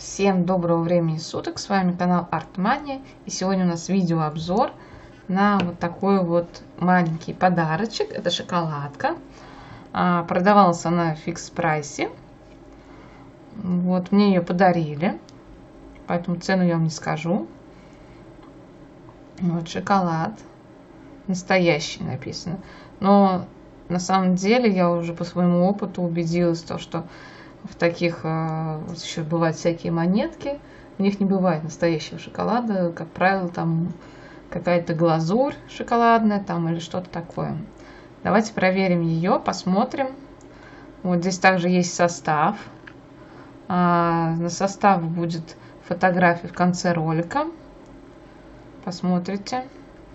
Всем доброго времени суток, с вами канал Артмания, и сегодня у нас видеообзор на вот такой вот маленький подарочек. Это шоколадка, продавалась она в фикс прайсе, вот мне ее подарили, поэтому цену я вам не скажу. Вот шоколад настоящий написано, но на самом деле я уже по своему опыту убедилась в том, что в таких вот еще бывают всякие монетки, в них не бывает настоящего шоколада, как правило, там какая-то глазурь шоколадная там или что-то такое. Давайте проверим ее, посмотрим. Вот здесь также есть состав. На состав будет фотография в конце ролика. Посмотрите.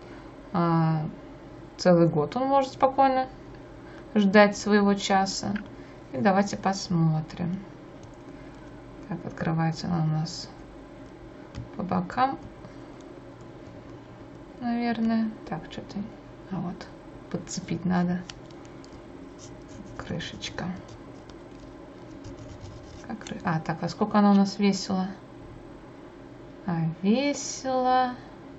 Целый год он может спокойно ждать своего часа. И давайте посмотрим. Так, открывается она у нас по бокам, наверное. Так, что-то... вот, подцепить надо. Крышечка. Так, а сколько она у нас весила? Весила,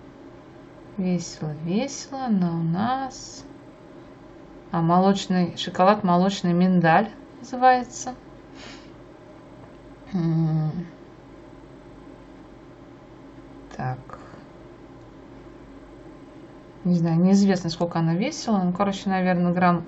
она у нас... молочный шоколад, молочный миндаль называется. Так. Не знаю, неизвестно, сколько она весила. Ну, короче, наверное, грамм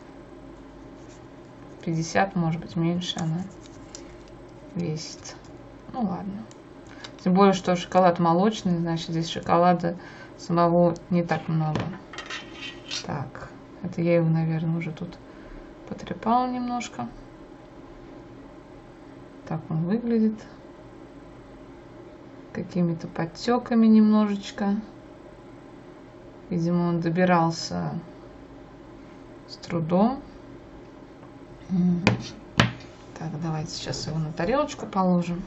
50, может быть, меньше она весит. Ну, ладно. Тем более, что шоколад молочный, значит, здесь шоколада самого не так много. Так. Это я его, наверное, уже тут потрепала немножко. Так он выглядит. Какими-то подтеками немножечко. Видимо, он добирался с трудом. Так, давайте сейчас его на тарелочку положим.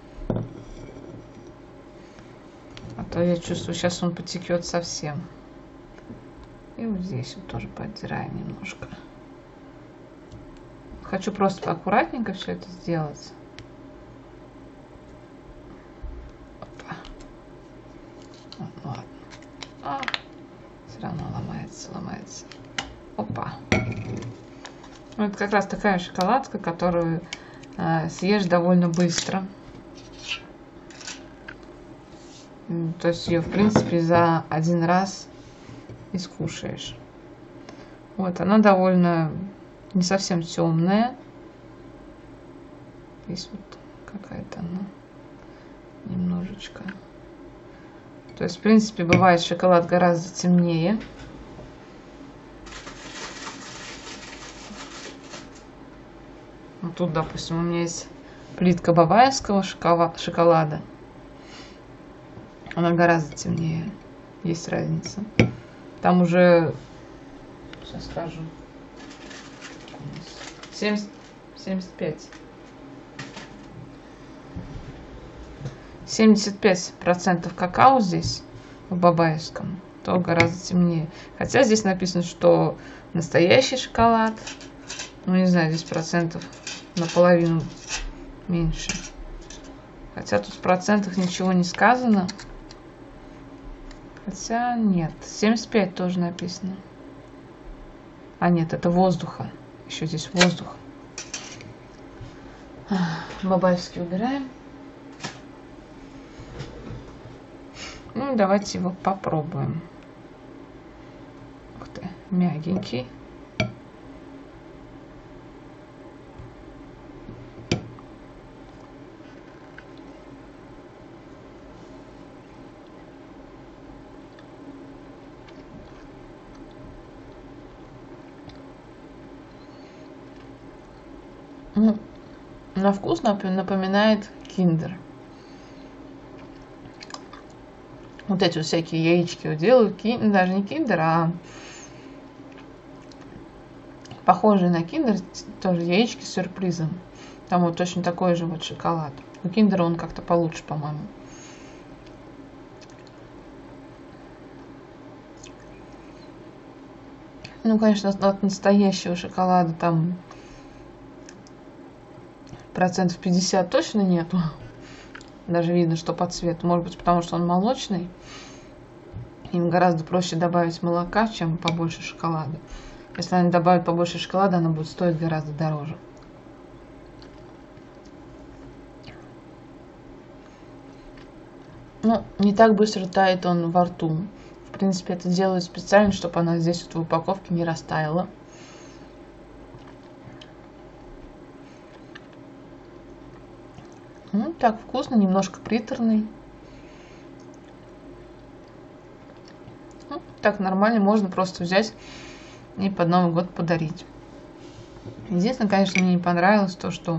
А то я чувствую, сейчас он потекет совсем. И вот здесь вот тоже подтираем немножко. Хочу просто аккуратненько все это сделать. Опа. Ладно. Все равно ломается. Опа. Ну, это как раз такая шоколадка, которую съешь довольно быстро. То есть ее, в принципе, за один раз и скушаешь. Вот, она довольно не совсем темная. Здесь вот какая-то она немножечко. То есть, в принципе, бывает шоколад гораздо темнее. Вот тут, допустим, у меня есть плитка бабаевского шоколада. Она гораздо темнее. Есть разница. Там уже, сейчас скажу, 75% какао здесь в бабаевском, то гораздо темнее. Хотя здесь написано, что настоящий шоколад, ну не знаю, здесь процентов наполовину меньше. Хотя тут в процентах ничего не сказано. Хотя нет, 75 тоже написано. Нет, это воздуха. Еще здесь воздух. Бабаевский убираем. Ну и давайте его попробуем. Ух ты, мягенький. На вкус напоминает киндер. Вот эти вот всякие яички вот делают, даже не киндер, а похожие на киндер, тоже яички с сюрпризом. Там вот точно такой же вот шоколад. У киндера он как-то получше, по-моему. Ну, конечно, от настоящего шоколада там процентов 50 точно нету. Даже видно, что по цвету. Может быть, потому что он молочный. Им гораздо проще добавить молока, чем побольше шоколада. Если они добавят побольше шоколада, оно будет стоить гораздо дороже. Ну, не так быстро тает он во рту. В принципе, это делают специально, чтобы она здесь вот в упаковке не растаяла. Ну, так вкусно, немножко приторный. Ну, так нормально, можно просто взять и под Новый год подарить. Единственное, конечно, мне не понравилось то, что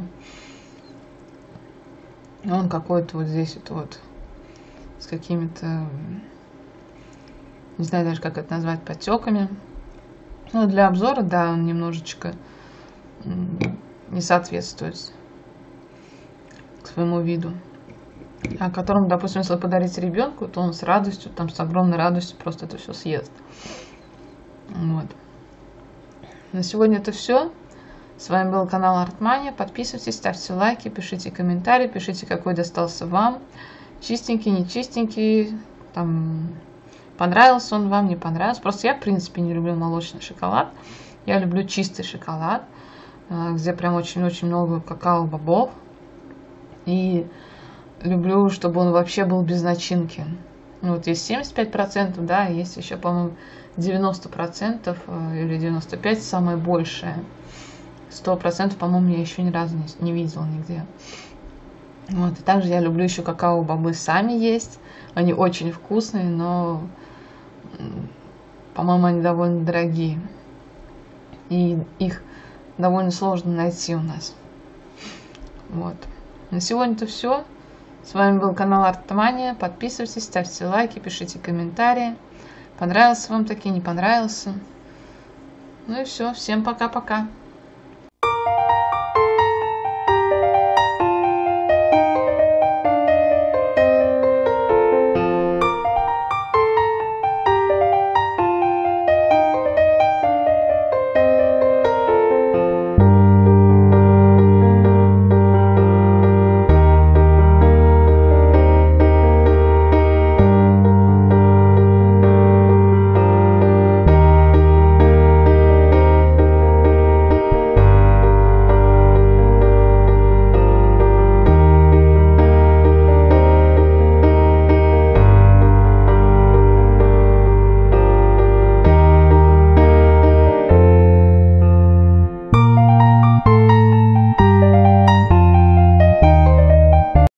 он какой-то вот здесь вот с какими-то, не знаю даже, как это назвать, потеками. Ну, для обзора, да, он немножечко не соответствует к своему виду. А которому, допустим, если подарить ребенку, то он с радостью, там с огромной радостью просто это все съест. Вот. На сегодня это все. С вами был канал Артмания. Подписывайтесь, ставьте лайки, пишите комментарии, пишите, какой достался вам. Чистенький, не чистенький, там, понравился он вам, не понравился. Просто я, в принципе, не люблю молочный шоколад. Я люблю чистый шоколад, где прям очень-очень много какао-бобов. И люблю, чтобы он вообще был без начинки. Ну, вот есть 75%, да, есть еще, по-моему, 90% или 95% самое большее. 100%, по-моему, я еще ни разу не видела нигде. Вот. И также я люблю еще какао-бобы сами есть. Они очень вкусные, но, по-моему, они довольно дорогие. И их довольно сложно найти у нас. Вот. На сегодня это все. С вами был канал Артмания. Подписывайтесь, ставьте лайки, пишите комментарии. Понравился вам таки, не понравился. Ну и все. Всем пока-пока.